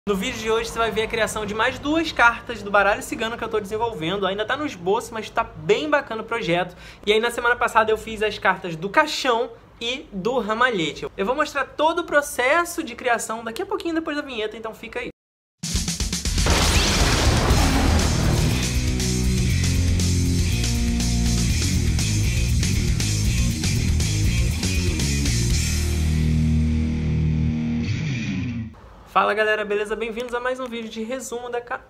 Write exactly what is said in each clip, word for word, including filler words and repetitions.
No vídeo de hoje você vai ver a criação de mais duas cartas do baralho cigano que eu estou desenvolvendo. Ainda está no esboço, mas está bem bacana o projeto. E aí na semana passada eu fiz as cartas do caixão e do ramalhete. Eu vou mostrar todo o processo de criação daqui a pouquinho depois da vinheta, então fica aí. Fala galera, beleza? Bem-vindos a mais um vídeo de resumo da ca...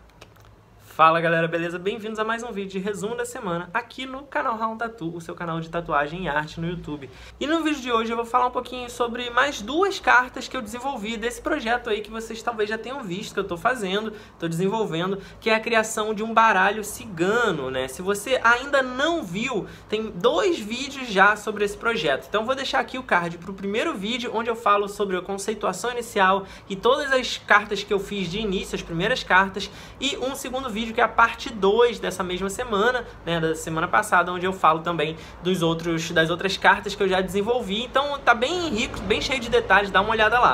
Fala galera, beleza? Bem-vindos a mais um vídeo de resumo da semana aqui no canal Raon Tatu, o seu canal de tatuagem e arte no YouTube. E no vídeo de hoje eu vou falar um pouquinho sobre mais duas cartas que eu desenvolvi desse projeto aí que vocês talvez já tenham visto que eu tô fazendo, tô desenvolvendo, que é a criação de um baralho cigano, né? Se você ainda não viu, tem dois vídeos já sobre esse projeto. Então eu vou deixar aqui o card pro primeiro vídeo, onde eu falo sobre a conceituação inicial e todas as cartas que eu fiz de início, as primeiras cartas, e um segundo vídeo que é a parte dois dessa mesma semana, né, da semana passada, onde eu falo também dos outros, das outras cartas que eu já desenvolvi. Então tá bem rico, bem cheio de detalhes, dá uma olhada lá.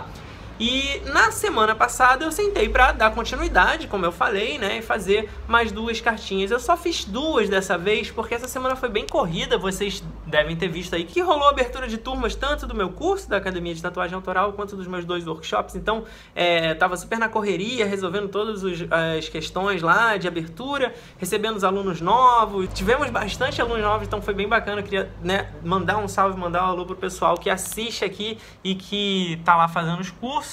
E na semana passada eu sentei para dar continuidade, como eu falei, né, e fazer mais duas cartinhas. Eu só fiz duas dessa vez, porque essa semana foi bem corrida, vocês devem ter visto aí que rolou abertura de turmas tanto do meu curso da Academia de Tatuagem Autoral, quanto dos meus dois workshops. Então, é, tava super na correria, resolvendo todas os, as questões lá de abertura, recebendo os alunos novos. Tivemos bastante alunos novos, então foi bem bacana. Eu queria, né, mandar um salve, mandar um alô pro pessoal que assiste aqui e que tá lá fazendo os cursos.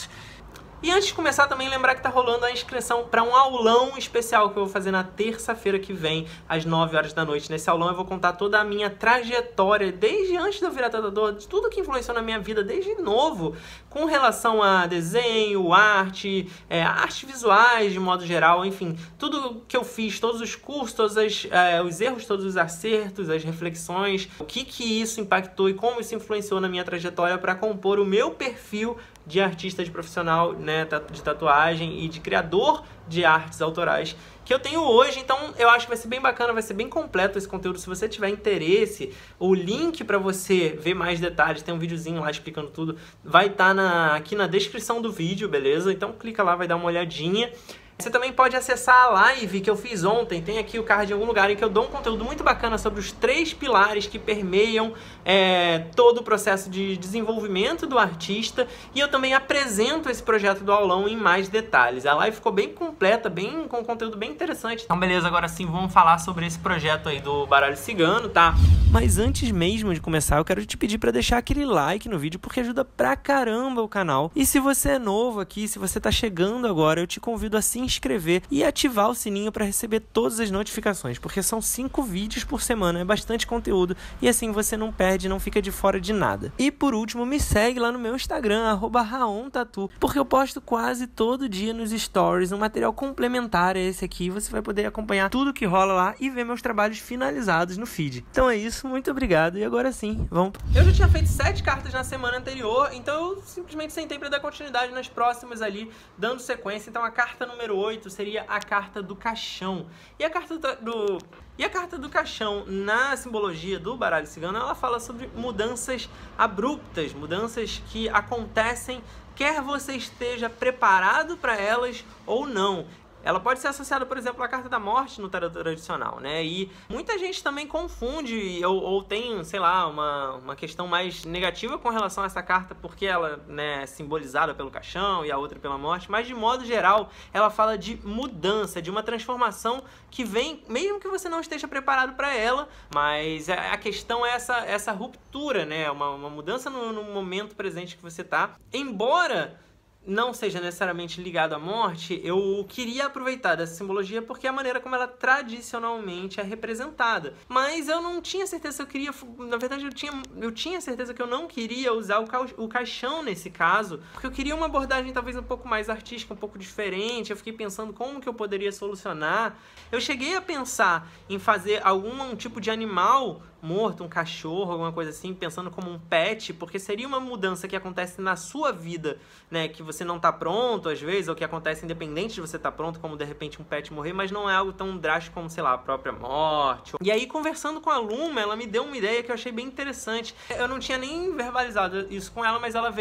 E antes de começar, também lembrar que tá rolando a inscrição para um aulão especial que eu vou fazer na terça-feira que vem, às nove horas da noite. Nesse aulão eu vou contar toda a minha trajetória, desde antes de eu virar tatuador, de tudo que influenciou na minha vida desde novo, com relação a desenho, arte, é, artes visuais de modo geral, enfim, tudo que eu fiz, todos os cursos, todos as, é, os erros, todos os acertos, as reflexões, o que que isso impactou e como isso influenciou na minha trajetória para compor o meu perfil de artista, de profissional, né, de tatuagem e de criador de artes autorais que eu tenho hoje. Então eu acho que vai ser bem bacana, vai ser bem completo esse conteúdo. Se você tiver interesse, o link para você ver mais detalhes, tem um videozinho lá explicando tudo, vai estar na, aqui na descrição do vídeo, beleza? Então clica lá, vai dar uma olhadinha. Você também pode acessar a live que eu fiz ontem, tem aqui o card em algum lugar, em que eu dou um conteúdo muito bacana sobre os três pilares que permeiam é, todo o processo de desenvolvimento do artista, e eu também apresento esse projeto do aulão em mais detalhes. A live ficou bem completa, bem, com um conteúdo bem interessante. Então beleza, agora sim vamos falar sobre esse projeto aí do baralho cigano, tá? Mas antes mesmo de começar, eu quero te pedir para deixar aquele like no vídeo, porque ajuda pra caramba o canal. E se você é novo aqui, se você tá chegando agora, eu te convido a se inscrever e ativar o sininho para receber todas as notificações, porque são cinco vídeos por semana, é bastante conteúdo, e assim você não perde, não fica de fora de nada. E por último, me segue lá no meu Instagram, arroba Raon Tatu, porque eu posto quase todo dia nos stories um material complementar a esse aqui. Você vai poder acompanhar tudo que rola lá e ver meus trabalhos finalizados no feed. Então é isso, muito obrigado, e agora sim, vamos... Eu já tinha feito sete cartas na semana anterior, então eu simplesmente sentei para dar continuidade nas próximas ali, dando sequência. Então a carta número oito seria a carta do caixão. E a carta do... E a carta do caixão, na simbologia do baralho cigano, ela fala sobre mudanças abruptas, mudanças que acontecem, quer você esteja preparado para elas ou não. Ela pode ser associada, por exemplo, à carta da morte no tarot tradicional, né? E muita gente também confunde ou, ou tem, sei lá, uma, uma questão mais negativa com relação a essa carta, porque ela, né, é simbolizada pelo caixão e a outra pela morte. Mas, de modo geral, ela fala de mudança, de uma transformação que vem, mesmo que você não esteja preparado para ela, mas a questão é essa, essa ruptura, né? Uma, uma mudança no, no momento presente que você tá. Embora não seja necessariamente ligado à morte, eu queria aproveitar dessa simbologia porque é a maneira como ela tradicionalmente é representada. Mas eu não tinha certeza se eu queria... Na verdade, eu tinha, eu tinha certeza que eu não queria usar o, ca, o caixão nesse caso, porque eu queria uma abordagem talvez um pouco mais artística, um pouco diferente. Eu fiquei pensando como que eu poderia solucionar. Eu cheguei a pensar em fazer algum tipo de animal morto, um cachorro, alguma coisa assim, pensando como um pet, porque seria uma mudança que acontece na sua vida, né, que você não tá pronto às vezes, ou que acontece independente de você estar tá pronto, como de repente um pet morrer, mas não é algo tão drástico como, sei lá, a própria morte. E aí, conversando com a Luma, ela me deu uma ideia que eu achei bem interessante. Eu não tinha nem verbalizado isso com ela, mas ela veio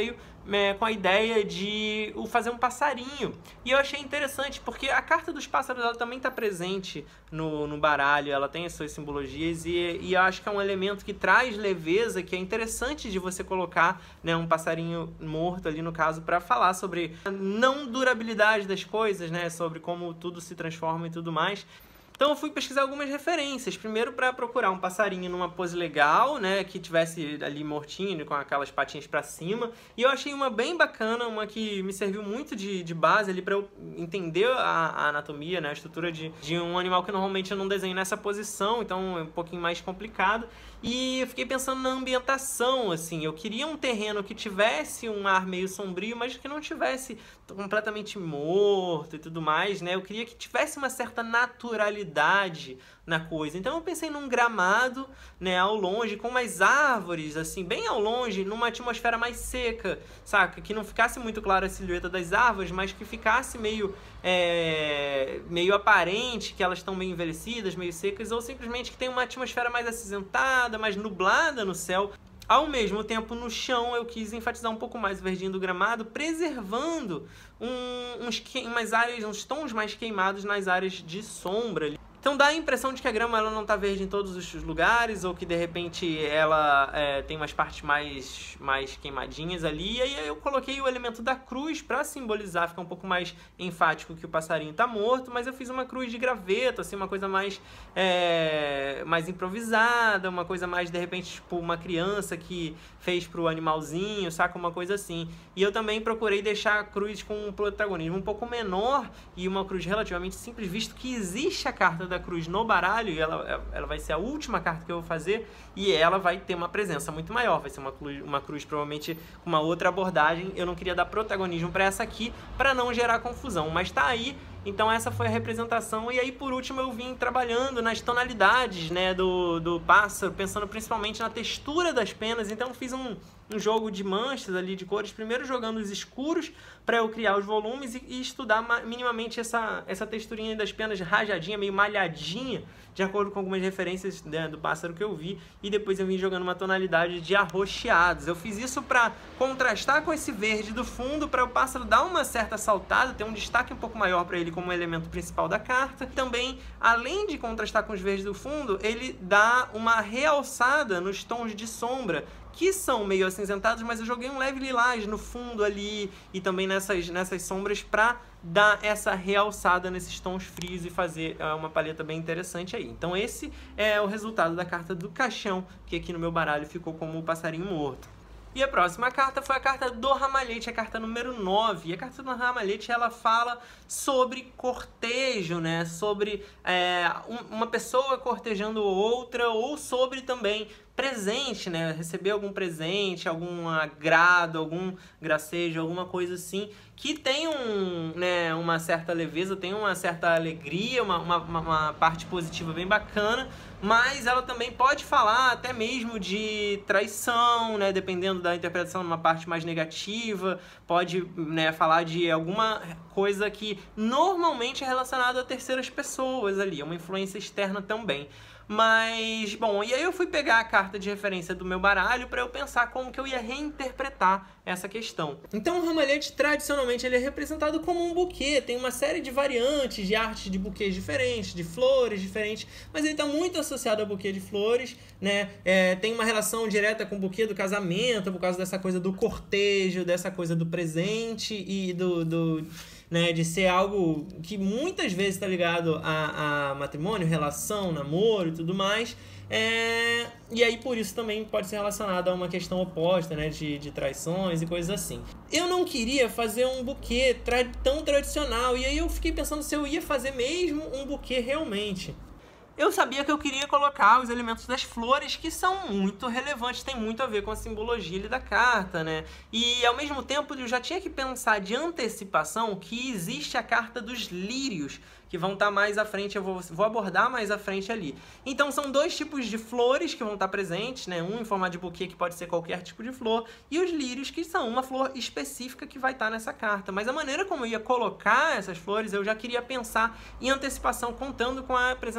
é, com a ideia de fazer um passarinho. E eu achei interessante, porque a carta dos pássaros ela também está presente no, no baralho, ela tem as suas simbologias, e, e eu acho que é um elemento que traz leveza, que é interessante de você colocar, né, um passarinho morto ali no caso, para falar sobre a não durabilidade das coisas, né, sobre como tudo se transforma e tudo mais. Então eu fui pesquisar algumas referências, primeiro para procurar um passarinho numa pose legal, né, que tivesse ali mortinho, com aquelas patinhas para cima, e eu achei uma bem bacana, uma que me serviu muito de, de base ali para eu entender a, a anatomia, né, a estrutura de, de um animal que normalmente eu não desenho nessa posição, então é um pouquinho mais complicado. E eu fiquei pensando na ambientação, assim, eu queria um terreno que tivesse um ar meio sombrio, mas que não tivesse completamente morto e tudo mais, né? Eu queria que tivesse uma certa naturalidade na coisa. Então eu pensei num gramado, né, ao longe, com umas árvores, assim, bem ao longe, numa atmosfera mais seca, saca? Que não ficasse muito clara a silhueta das árvores, mas que ficasse meio, é, meio aparente que elas estão meio envelhecidas, meio secas, ou simplesmente que tem uma atmosfera mais acinzentada, mais nublada no céu. Ao mesmo tempo, no chão, eu quis enfatizar um pouco mais o verdinho do gramado, preservando um, uns, umas áreas, uns tons mais queimados nas áreas de sombra. Então dá a impressão de que a grama ela não está verde em todos os lugares, ou que de repente ela é, tem umas partes mais, mais queimadinhas ali. E aí eu coloquei o elemento da cruz para simbolizar, ficar um pouco mais enfático que o passarinho está morto, mas eu fiz uma cruz de graveto, assim, uma coisa mais, é, mais improvisada, uma coisa mais, de repente, tipo uma criança que fez pro animalzinho, saca? Uma coisa assim. E eu também procurei deixar a cruz com um protagonismo um pouco menor e uma cruz relativamente simples, visto que existe a carta da cruz no baralho, e ela, ela vai ser a última carta que eu vou fazer, e ela vai ter uma presença muito maior, vai ser uma cruz, uma cruz provavelmente com uma outra abordagem. Eu não queria dar protagonismo para essa aqui, para não gerar confusão, mas tá aí. Então essa foi a representação, e aí por último eu vim trabalhando nas tonalidades, né, do, do pássaro, pensando principalmente na textura das penas. Então fiz um, um jogo de manchas ali, de cores, primeiro jogando os escuros para eu criar os volumes e, e estudar minimamente essa, essa texturinha das penas rajadinha, meio malhadinha, de acordo com algumas referências, né, do pássaro que eu vi, e depois eu vim jogando uma tonalidade de arroxeados. Eu fiz isso para contrastar com esse verde do fundo, para o pássaro dar uma certa saltada, ter um destaque um pouco maior para ele como elemento principal da carta. Também, além de contrastar com os verdes do fundo, ele dá uma realçada nos tons de sombra, que são meio acinzentados, mas eu joguei um leve lilás no fundo ali e também nessas, nessas sombras para dar essa realçada nesses tons frios e fazer uh, uma paleta bem interessante aí. Então esse é o resultado da carta do caixão, que aqui no meu baralho ficou como o passarinho morto. E a próxima carta foi a carta do ramalhete, a carta número nove. E a carta do ramalhete, ela fala sobre cortejo, né? Sobre é, um, uma pessoa cortejando outra, ou sobre também presente, né? Receber algum presente, algum agrado, algum gracejo, alguma coisa assim, que tem um, né, uma certa leveza, tem uma certa alegria, uma, uma, uma parte positiva bem bacana, mas ela também pode falar até mesmo de traição, né? Dependendo da interpretação, numa parte mais negativa, pode, né, falar de alguma coisa que normalmente é relacionada a terceiras pessoas ali, é uma influência externa também. Mas, bom, e aí eu fui pegar a carta de referência do meu baralho para eu pensar como que eu ia reinterpretar essa questão. Então o ramalhete, tradicionalmente, ele é representado como um buquê. Tem uma série de variantes de artes de buquês diferentes, de flores diferentes, mas ele está muito associado ao buquê de flores, né? É, tem uma relação direta com o buquê do casamento, por causa dessa coisa do cortejo, dessa coisa do presente e do... do né, de ser algo que muitas vezes está ligado a, a matrimônio, relação, namoro e tudo mais. É, e aí por isso também pode ser relacionado a uma questão oposta, né, de, de traições e coisas assim. Eu não queria fazer um buquê tra tão tradicional, e aí eu fiquei pensando se eu ia fazer mesmo um buquê realmente. Eu sabia que eu queria colocar os elementos das flores, que são muito relevantes, tem muito a ver com a simbologia ali da carta, né? E ao mesmo tempo eu já tinha que pensar de antecipação que existe a carta dos lírios, que vão estar mais à frente, eu vou, vou abordar mais à frente ali. Então são dois tipos de flores que vão estar presentes, né? Um em formato de buquê, que pode ser qualquer tipo de flor, e os lírios, que são uma flor específica que vai estar nessa carta. Mas a maneira como eu ia colocar essas flores, eu já queria pensar em antecipação, contando com a presença das cartas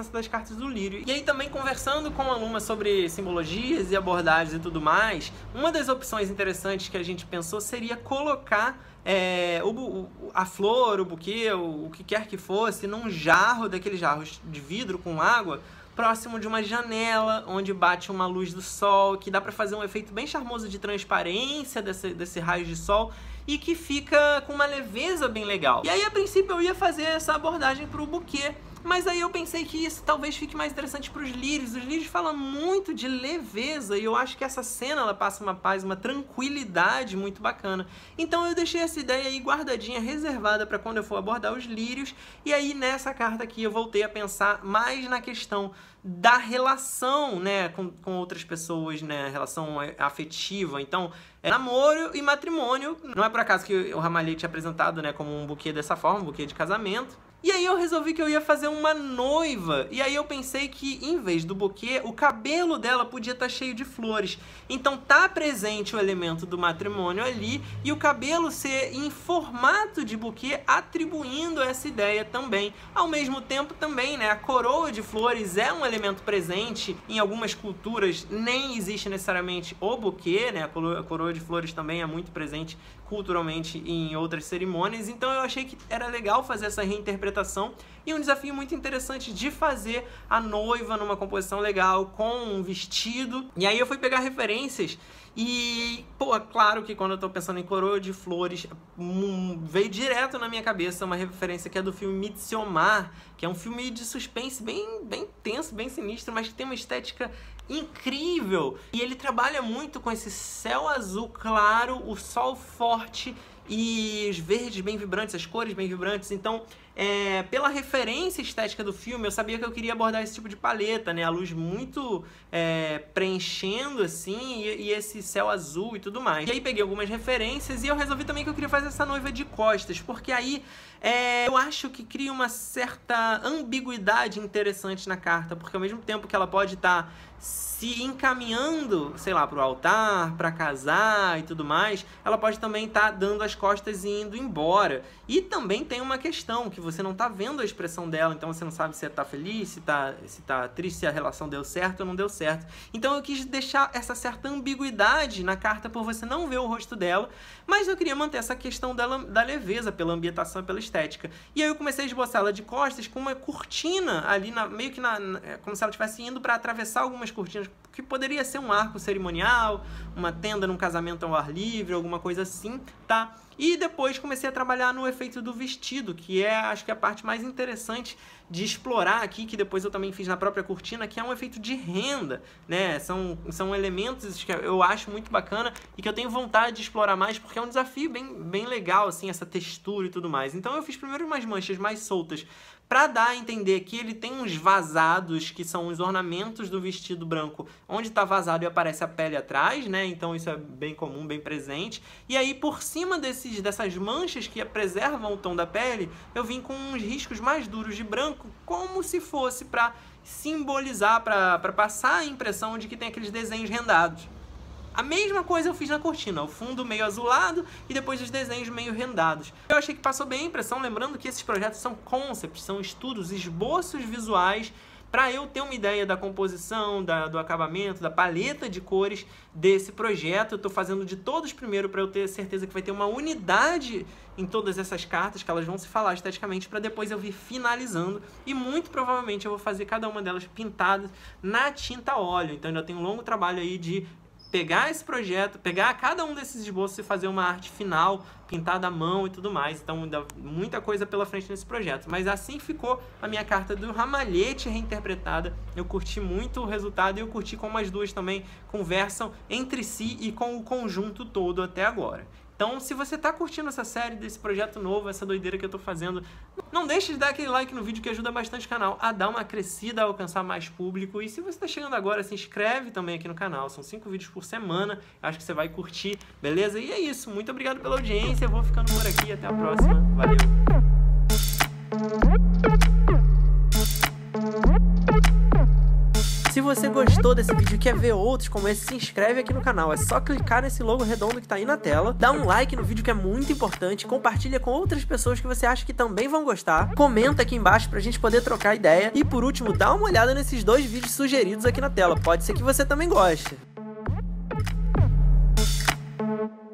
cartas do lírio. E aí também conversando com a Luma sobre simbologias e abordagens e tudo mais, uma das opções interessantes que a gente pensou seria colocar é, o, o, a flor, o buquê, o, o que quer que fosse, num jarro, daqueles jarros de vidro com água, próximo de uma janela, onde bate uma luz do sol, que dá para fazer um efeito bem charmoso de transparência desse, desse raio de sol, e que fica com uma leveza bem legal. E aí, a princípio, eu ia fazer essa abordagem para o buquê, mas aí eu pensei que isso talvez fique mais interessante para os lírios. Os lírios falam muito de leveza e eu acho que essa cena ela passa uma paz, uma tranquilidade muito bacana. Então eu deixei essa ideia aí guardadinha, reservada para quando eu for abordar os lírios. E aí nessa carta aqui eu voltei a pensar mais na questão da relação, né, com, com outras pessoas, né, relação afetiva. Então, é namoro e matrimônio. Não é por acaso que o ramalhete é apresentado, né, como um buquê dessa forma, um buquê de casamento. E aí eu resolvi que eu ia fazer uma noiva. E aí eu pensei que, em vez do buquê, o cabelo dela podia estar cheio de flores. Então tá presente o elemento do matrimônio ali e o cabelo ser em formato de buquê, atribuindo essa ideia também. Ao mesmo tempo também, né, a coroa de flores é um elemento presente. Em algumas culturas nem existe necessariamente o buquê, né, a coroa de flores também é muito presente culturalmente em outras cerimônias. Então eu achei que era legal fazer essa reinterpretação e um desafio muito interessante de fazer a noiva numa composição legal, com um vestido. E aí eu fui pegar referências e, pô, claro que quando eu tô pensando em coroa de flores, um, veio direto na minha cabeça uma referência que é do filme Midsommar, que é um filme de suspense bem, bem tenso, bem sinistro, mas que tem uma estética incrível. E ele trabalha muito com esse céu azul claro, o sol forte e os verdes bem vibrantes, as cores bem vibrantes. Então, é, pela referência estética do filme, eu sabia que eu queria abordar esse tipo de paleta, né? A luz muito é, preenchendo, assim, e, e esse céu azul e tudo mais. E aí peguei algumas referências e eu resolvi também que eu queria fazer essa noiva de costas, porque aí é, eu acho que cria uma certa ambiguidade interessante na carta, porque ao mesmo tempo que ela pode estar se encaminhando, sei lá, para o altar, para casar e tudo mais, ela pode também estar dando as costas e indo embora. E também tem uma questão, que você não está vendo a expressão dela, então você não sabe se está feliz, se está se tá triste, se a relação deu certo ou não deu certo. Então eu quis deixar essa certa ambiguidade na carta por você não ver o rosto dela, mas eu queria manter essa questão dela, da leveza, pela ambientação e pela estética. E aí eu comecei a esboçar ela de costas com uma cortina ali, na, meio que na, como se ela estivesse indo para atravessar algumas cortinas, que poderia ser um arco cerimonial, uma tenda num casamento ao ar livre, alguma coisa assim, tá? E depois comecei a trabalhar no efeito do vestido, que é, acho que a parte mais interessante de explorar aqui, que depois eu também fiz na própria cortina, que é um efeito de renda, né? São, são elementos que eu acho muito bacana e que eu tenho vontade de explorar mais, porque é um desafio bem, bem legal, assim, essa textura e tudo mais. Então eu fiz primeiro umas manchas mais soltas, para dar a entender que ele tem uns vazados, que são os ornamentos do vestido branco, onde está vazado e aparece a pele atrás, né? Então isso é bem comum, bem presente. E aí, por cima desses, dessas manchas que preservam o tom da pele, eu vim com uns riscos mais duros de branco, como se fosse para simbolizar, para passar a impressão de que tem aqueles desenhos rendados. A mesma coisa eu fiz na cortina, o fundo meio azulado e depois os desenhos meio rendados. Eu achei que passou bem a impressão, lembrando que esses projetos são concepts, são estudos, esboços visuais, para eu ter uma ideia da composição, da, do acabamento, da paleta de cores desse projeto. Eu estou fazendo de todos primeiro para eu ter certeza que vai ter uma unidade em todas essas cartas, que elas vão se falar esteticamente, para depois eu vir finalizando. E muito provavelmente eu vou fazer cada uma delas pintadas na tinta a óleo. Então ainda tem um longo trabalho aí de pegar esse projeto, pegar cada um desses esboços e fazer uma arte final, pintada à mão e tudo mais. Então, ainda muita coisa pela frente nesse projeto. Mas assim ficou a minha carta do ramalhete reinterpretada. Eu curti muito o resultado e eu curti como as duas também conversam entre si e com o conjunto todo até agora. Então, se você tá curtindo essa série, desse projeto novo, essa doideira que eu tô fazendo, não deixe de dar aquele like no vídeo, que ajuda bastante o canal a dar uma crescida, a alcançar mais público. E se você tá chegando agora, se inscreve também aqui no canal. São cinco vídeos por semana, acho que você vai curtir, beleza? E é isso, muito obrigado pela audiência, eu vou ficando por aqui, até a próxima, valeu! Se você gostou desse vídeo e quer ver outros como esse, se inscreve aqui no canal. É só clicar nesse logo redondo que tá aí na tela, dá um like no vídeo que é muito importante, compartilha com outras pessoas que você acha que também vão gostar, comenta aqui embaixo pra gente poder trocar ideia e, por último, dá uma olhada nesses dois vídeos sugeridos aqui na tela. Pode ser que você também goste.